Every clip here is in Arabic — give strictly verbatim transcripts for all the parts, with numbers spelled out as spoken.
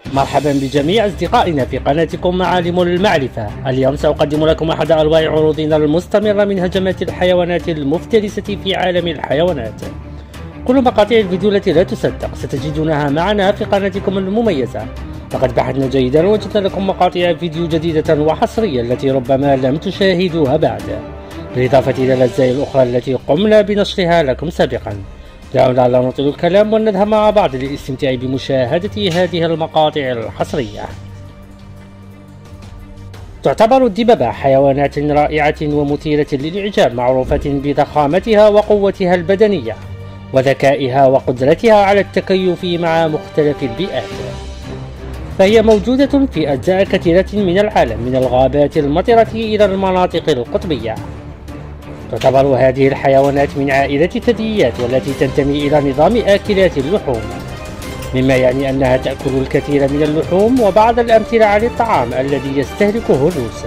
مرحبا بجميع أصدقائنا في قناتكم معالم المعرفة. اليوم سأقدم لكم أحد أنواع عروضنا المستمرة من هجمات الحيوانات المفترسة في عالم الحيوانات. كل مقاطع الفيديو التي لا تصدق ستجدونها معنا في قناتكم المميزة. لقد بحثنا جيدا ووجدنا لكم مقاطع فيديو جديدة وحصرية التي ربما لم تشاهدوها بعد، بالإضافة إلى الأجزاء الأخرى التي قمنا بنشرها لكم سابقا. دعونا لا نطيل الكلام ونذهب مع بعض للاستمتاع بمشاهدة هذه المقاطع الحصرية. تعتبر الدببة حيوانات رائعة ومثيرة للإعجاب، معروفة بضخامتها وقوتها البدنية وذكائها وقدرتها على التكيف مع مختلف البيئات. فهي موجودة في أجزاء كثيرة من العالم، من الغابات المطرة إلى المناطق القطبية. تعتبر هذه الحيوانات من عائلة الثدييات والتي تنتمي إلى نظام آكلات اللحوم، مما يعني أنها تأكل الكثير من اللحوم. وبعض الأمثلة على الطعام الذي يستهلكه اللوز.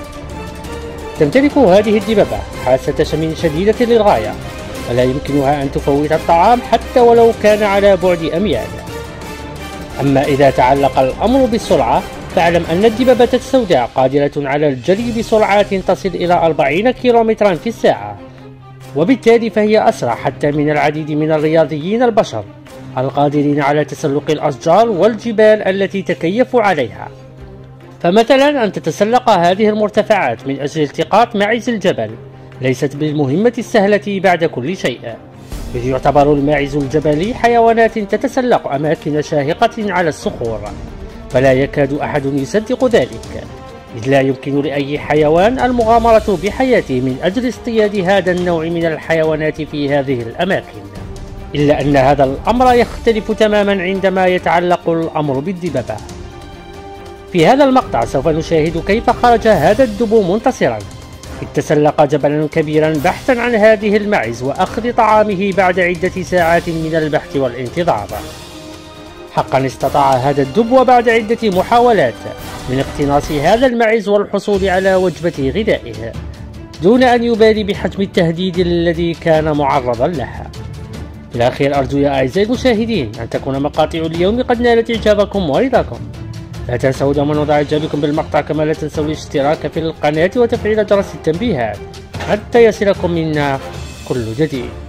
تمتلك هذه الدببة حاسة شم شديدة للغاية، ولا يمكنها أن تفوت الطعام حتى ولو كان على بعد أميال. أما إذا تعلق الأمر بالسرعة، فاعلم أن الدببة السوداء قادرة على الجري بسرعات تصل إلى أربعين كيلومترا في الساعة، وبالتالي فهي أسرع حتى من العديد من الرياضيين البشر القادرين على تسلق الأشجار والجبال التي تكيفوا عليها. فمثلا أن تتسلق هذه المرتفعات من أجل التقاط معز الجبل ليست بالمهمة السهلة بعد كل شيء، إذ يعتبر الماعز الجبلي حيوانات تتسلق أماكن شاهقة على الصخور، فلا يكاد أحد يصدق ذلك، إذ لا يمكن لأي حيوان المغامرة بحياته من أجل اصطياد هذا النوع من الحيوانات في هذه الأماكن. إلا أن هذا الأمر يختلف تماما عندما يتعلق الأمر بالدببة. في هذا المقطع سوف نشاهد كيف خرج هذا الدب منتصرا، إذ تسلق جبلا كبيرا بحثا عن هذه المعز وأخذ طعامه بعد عدة ساعات من البحث والانتظار. حقا استطاع هذا الدب وبعد عدة محاولات من اقتناص هذا المعز والحصول على وجبة غذائه، دون أن يبالي بحجم التهديد الذي كان معرضا له. في الأخير أرجو يا أعزائي المشاهدين أن تكون مقاطع اليوم قد نالت إعجابكم ورضاكم. لا تنسوا دوما وضع إعجابكم بالمقطع، كما لا تنسوا الاشتراك في القناة وتفعيل جرس التنبيهات حتى يصلكم منا كل جديد.